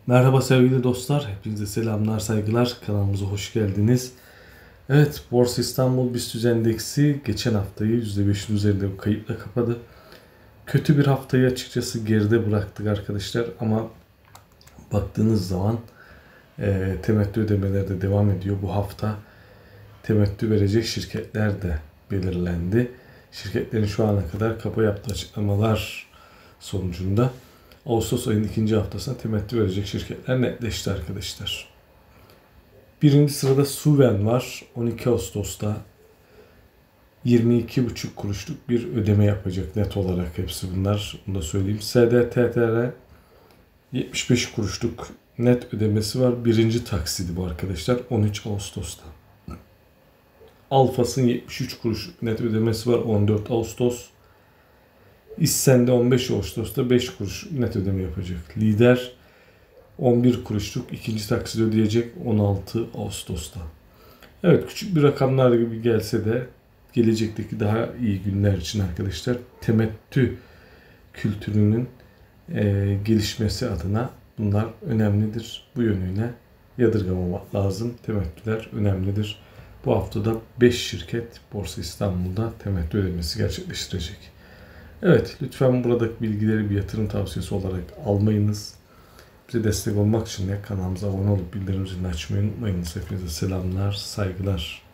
Merhaba sevgili dostlar, hepinize selamlar, saygılar, kanalımıza hoş geldiniz. Evet, Borsa İstanbul BIST endeksi geçen haftayı %5'in üzerinde bir kayıpla kapadı. Kötü bir haftayı açıkçası geride bıraktık arkadaşlar ama baktığınız zaman temettü ödemeleri de devam ediyor. Bu hafta temettü verecek şirketler de belirlendi. Şirketlerin şu ana kadar kapa yaptığı açıklamalar sonucunda Ağustos ayının ikinci haftasına temettü verecek şirketler netleşti arkadaşlar. Birinci sırada Suven var. 12 Ağustos'ta 22,5 kuruşluk bir ödeme yapacak net olarak hepsi bunlar. Bunu da söyleyeyim. SDTTR 75 kuruşluk net ödemesi var. Birinci taksidi bu arkadaşlar 13 Ağustos'ta. Alfas'ın 73 kuruşluk net ödemesi var 14 Ağustos. İssen'de 15 Ağustos'ta 5 kuruş net ödeme yapacak. Lider 11 kuruşluk ikinci taksit ödeyecek 16 Ağustos'ta. Evet, küçük bir rakamlar gibi gelse de gelecekteki daha iyi günler için arkadaşlar temettü kültürünün gelişmesi adına bunlar önemlidir. Bu yönüyle yadırgamamak lazım. Temettüler önemlidir. Bu haftada 5 şirket Borsa İstanbul'da temettü ödemesi gerçekleştirecek. Evet, lütfen buradaki bilgileri bir yatırım tavsiyesi olarak almayınız. Bize destek olmak için de kanalımıza abone olup bildirim zilini açmayı unutmayınız. Hepinize selamlar, saygılar.